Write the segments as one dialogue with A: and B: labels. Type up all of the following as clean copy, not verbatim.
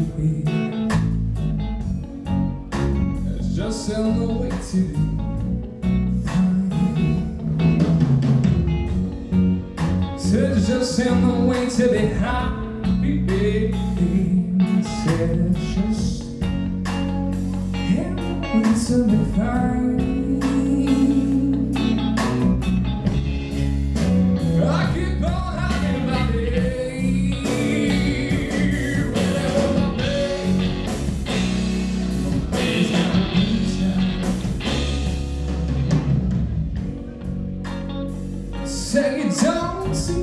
A: It's just on the way to be fine. It's just on the way to be happy, baby. Said it's just on the way to be fine. Say you don't see.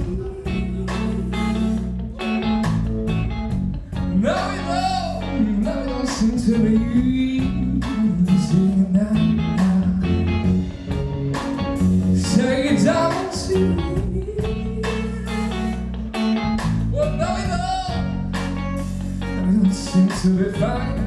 A: No, you don't seem to be easy now. Say you don't see. Well, no, you don't seem to be fine.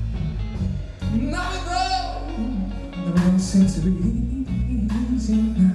A: Seems to be easy now.